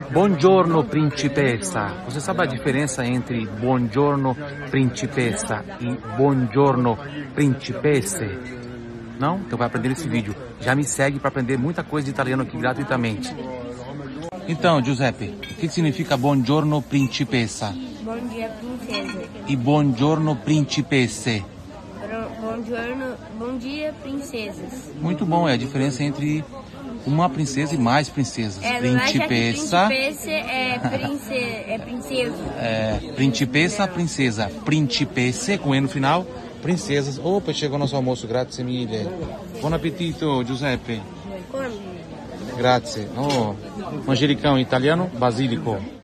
Buongiorno principessa. Você sabe a diferença entre buongiorno principessa e buongiorno principesse? Não? Então vai aprender nesse vídeo. Já me segue para aprender muita coisa de italiano aqui gratuitamente. Então, Giuseppe, o que significa buongiorno principessa? Bom dia, princesa. E buongiorno principesse? Bom dia, princesas. Muito bom, é a diferença entre uma princesa e mais princesas. Principessa é princesa. Princesa. Principesse, com E no final, princesas. Opa, chegou nosso almoço, grazie mille. Buon appetito, Giuseppe. Come? Grazie. Oh, manjericão em italiano, basilico.